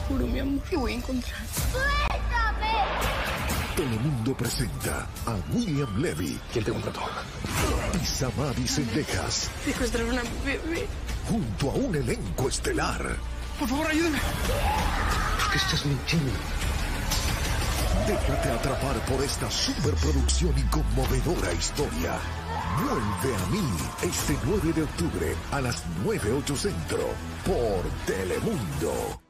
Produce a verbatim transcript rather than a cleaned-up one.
juro, mi amor, que voy a encontrar. ¡Suéltame! Telemundo presenta a William Levy. ¿Quién te contrató? Y Samadhi Sendejas. Secuestraron a mi bebé. Junto a un elenco estelar. Por favor, ayúdame. ¿Por qué estás mintiendo? Déjate atrapar por esta superproducción y conmovedora historia. Vuelve a mí este nueve de octubre a las nueve ocho centro por Telemundo.